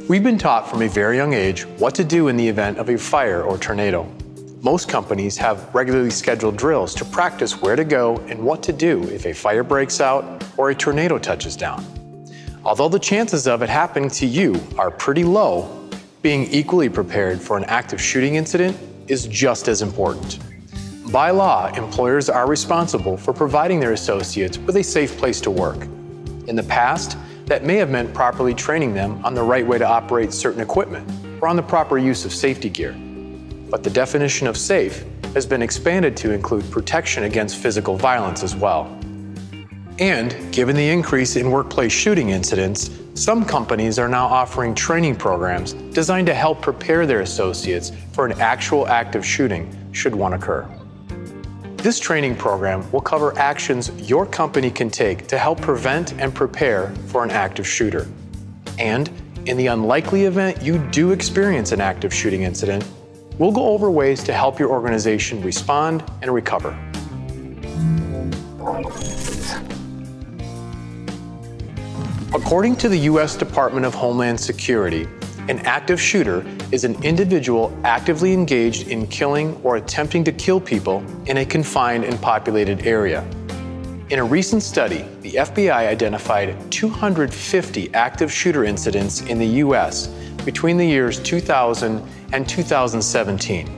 We've been taught from a very young age what to do in the event of a fire or tornado. Most companies have regularly scheduled drills to practice where to go and what to do if a fire breaks out or a tornado touches down. Although the chances of it happening to you are pretty low, being equally prepared for an active shooting incident is just as important. By law, employers are responsible for providing their associates with a safe place to work. In the past, that may have meant properly training them on the right way to operate certain equipment or on the proper use of safety gear. But the definition of safe has been expanded to include protection against physical violence as well. And given the increase in workplace shooting incidents, some companies are now offering training programs designed to help prepare their associates for an actual active shooting should one occur. This training program will cover actions your company can take to help prevent and prepare for an active shooter. And in the unlikely event you do experience an active shooting incident, we'll go over ways to help your organization respond and recover. According to the U.S. Department of Homeland Security, an active shooter is an individual actively engaged in killing or attempting to kill people in a confined and populated area. In a recent study, the FBI identified 250 active shooter incidents in the U.S. between the years 2000 and 2017.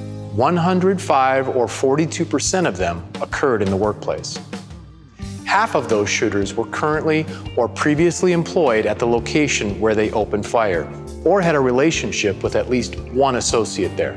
105 or 42% of them occurred in the workplace. Half of those shooters were currently or previously employed at the location where they opened fire, or had a relationship with at least one associate there.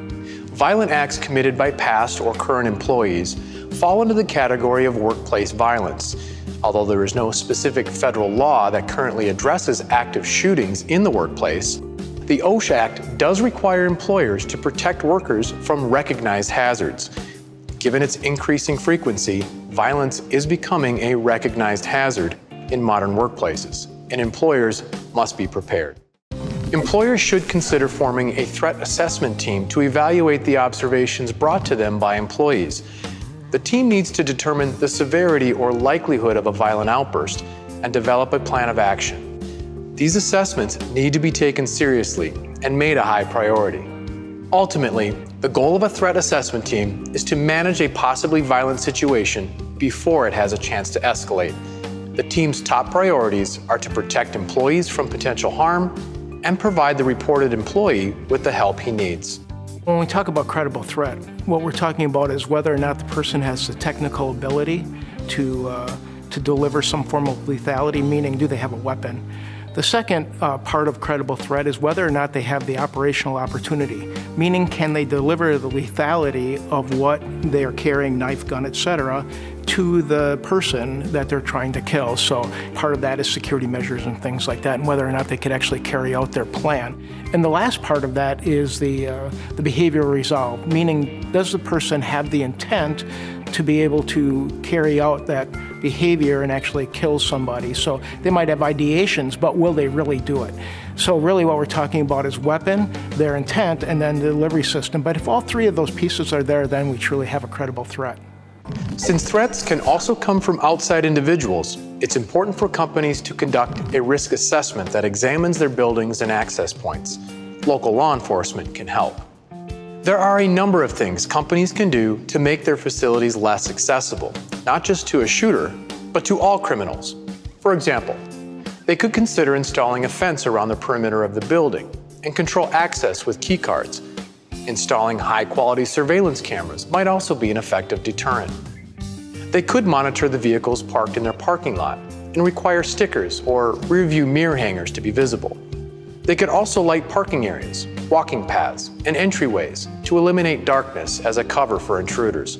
Violent acts committed by past or current employees fall into the category of workplace violence. Although there is no specific federal law that currently addresses active shootings in the workplace, the OSHA Act does require employers to protect workers from recognized hazards. Given its increasing frequency, violence is becoming a recognized hazard in modern workplaces, and employers must be prepared. Employers should consider forming a threat assessment team to evaluate the observations brought to them by employees. The team needs to determine the severity or likelihood of a violent outburst and develop a plan of action. These assessments need to be taken seriously and made a high priority. Ultimately, the goal of a threat assessment team is to manage a possibly violent situation before it has a chance to escalate. The team's top priorities are to protect employees from potential harm and provide the reported employee with the help he needs. When we talk about credible threat, what we're talking about is whether or not the person has the technical ability to deliver some form of lethality, meaning do they have a weapon. The second part of credible threat is whether or not they have the operational opportunity, meaning can they deliver the lethality of what they are carrying, knife, gun, etc., to the person that they're trying to kill. So part of that is security measures and things like that, and whether or not they could actually carry out their plan. And the last part of that is the behavioral resolve, meaning does the person have the intent to be able to carry out that behavior and actually kill somebody. So they might have ideations, but will they really do it? So really what we're talking about is weapon, their intent, and then the delivery system. But if all three of those pieces are there, then we truly have a credible threat. Since threats can also come from outside individuals, it's important for companies to conduct a risk assessment that examines their buildings and access points. Local law enforcement can help. There are a number of things companies can do to make their facilities less accessible, not just to a shooter, but to all criminals. For example, they could consider installing a fence around the perimeter of the building and control access with key cards. Installing high-quality surveillance cameras might also be an effective deterrent. They could monitor the vehicles parked in their parking lot and require stickers or rear-view mirror hangers to be visible. They could also light parking areas, walking paths, and entryways to eliminate darkness as a cover for intruders.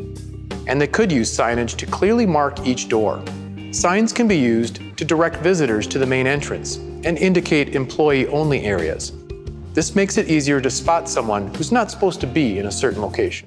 And they could use signage to clearly mark each door. Signs can be used to direct visitors to the main entrance and indicate employee-only areas. This makes it easier to spot someone who's not supposed to be in a certain location.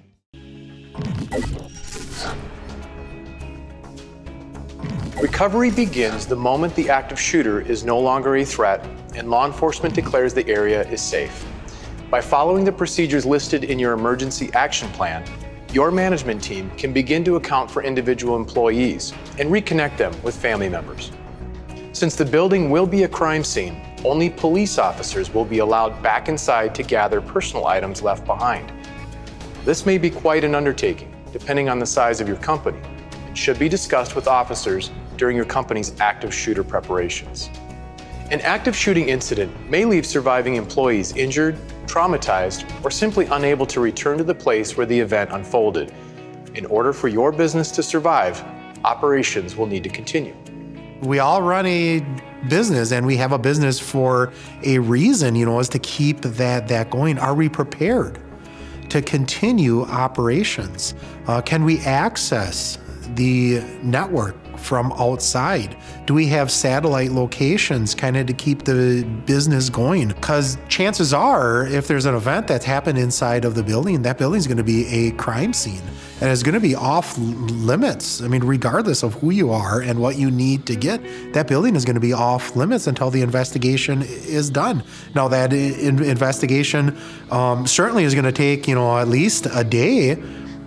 Recovery begins the moment the active shooter is no longer a threat and law enforcement declares the area is safe. By following the procedures listed in your emergency action plan, your management team can begin to account for individual employees and reconnect them with family members. Since the building will be a crime scene, only police officers will be allowed back inside to gather personal items left behind. This may be quite an undertaking, depending on the size of your company, and should be discussed with officers during your company's active shooter preparations. An active shooting incident may leave surviving employees injured, traumatized, or simply unable to return to the place where the event unfolded. In order for your business to survive, operations will need to continue. We all run a business, and we have a business for a reason, is to keep that going. Are we prepared to continue operations? Can we access the network from outside? Do we have satellite locations kind of to keep the business going? Because chances are, if there's an event that's happened inside of the building, that building's going to be a crime scene, and it's going to be off limits. I mean, regardless of who you are and what you need to get, that building is going to be off limits until the investigation is done. Now, that investigation certainly is going to take, at least a day.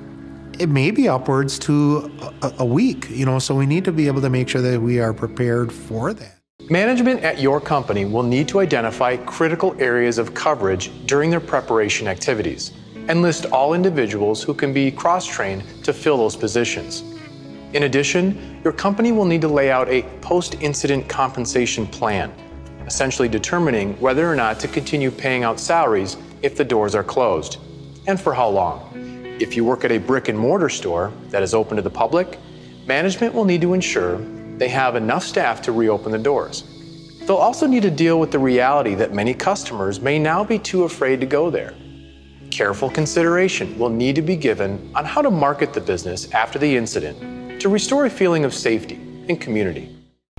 It may be upwards to a week, so we need to be able to make sure that we are prepared for that. Management at your company will need to identify critical areas of coverage during their preparation activities and list all individuals who can be cross-trained to fill those positions. In addition, your company will need to lay out a post-incident compensation plan, essentially determining whether or not to continue paying out salaries if the doors are closed, and for how long. If you work at a brick-and-mortar store that is open to the public, management will need to ensure they have enough staff to reopen the doors. They'll also need to deal with the reality that many customers may now be too afraid to go there. Careful consideration will need to be given on how to market the business after the incident to restore a feeling of safety and community.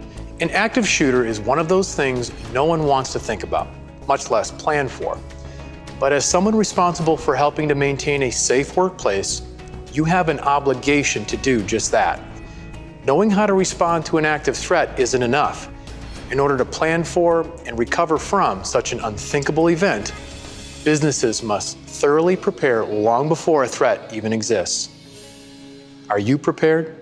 An active shooter is one of those things no one wants to think about, much less plan for. But as someone responsible for helping to maintain a safe workplace, you have an obligation to do just that. Knowing how to respond to an active threat isn't enough. In order to plan for and recover from such an unthinkable event, businesses must thoroughly prepare long before a threat even exists. Are you prepared?